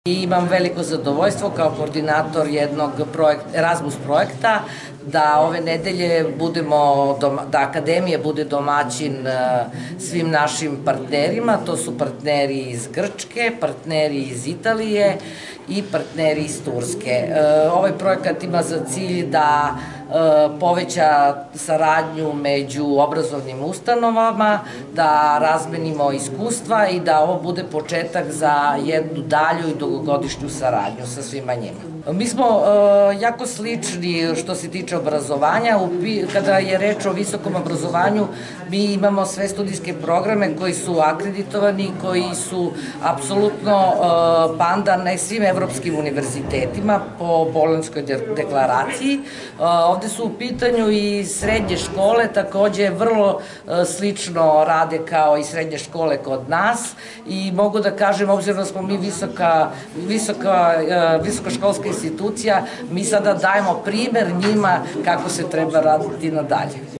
I imam veliko zadovoljstvo kao koordinator jednog Erasmus projekta da ove nedelje da Akademija bude domaćin svim našim partnerima. To su partneri iz Grčke, partneri iz Italije i partneri iz Turske. Ovaj projekat ima za cilj da poveća saradnju među obrazovnim ustanovama, da razmenimo iskustva i da ovo bude početak za jednu dalju i dugogodišnju saradnju sa svima njima. Mi smo jako slični što se tiče obrazovanja. Kada je reč o visokom obrazovanju, mi imamo sve studijske programe koji su akreditovani, koji su apsolutno pandan svim evropskim univerzitetima po Bolonjskoj deklaraciji. Ovde su u pitanju i srednje škole, takođe vrlo slično rade kao i srednje škole kod nas i mogu da kažem, obzirom da smo mi visokoškolska institucija, mi sada dajemo primer njima kako se treba raditi nadalje.